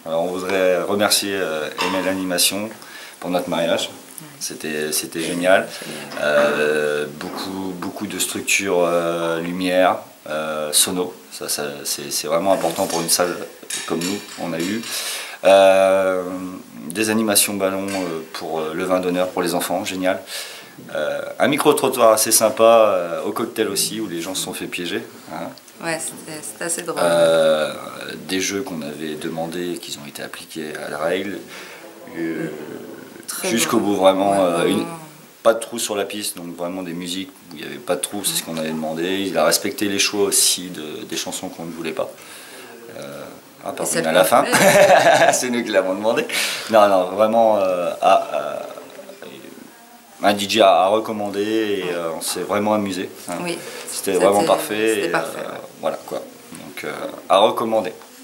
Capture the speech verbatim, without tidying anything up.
Alors on voudrait remercier euh, M L Animation pour notre mariage. C'était c'était génial. Euh, beaucoup, beaucoup de structures euh, lumière, euh, sono. Ça, ça, c'est vraiment important pour une salle comme nous, on a eu. Euh, des animations ballons pour le vin d'honneur pour les enfants, génial. Euh, un micro-trottoir assez sympa euh, au cocktail aussi, où les gens se sont fait piéger. Hein. Ouais, c'était assez drôle. Euh, des jeux qu'on avait demandé et qui ont été appliqués à la règle. Euh, Jusqu'au bout, vraiment. Ouais, euh, vraiment. Une, pas de trous sur la piste, donc vraiment des musiques où il n'y avait pas de trous, c'est ce qu'on avait demandé. Il a respecté les choix aussi de, des chansons qu'on ne voulait pas. Euh, ah, par contre, à la fin, c'est nous qui l'avons demandé. Non, non, vraiment, euh, à, à, un D J à, à recommander et ouais. euh, on s'est vraiment amusé. Hein. Oui, c'était vraiment parfait. C'était parfait. Euh, ouais. Voilà quoi. Donc, euh, à recommander.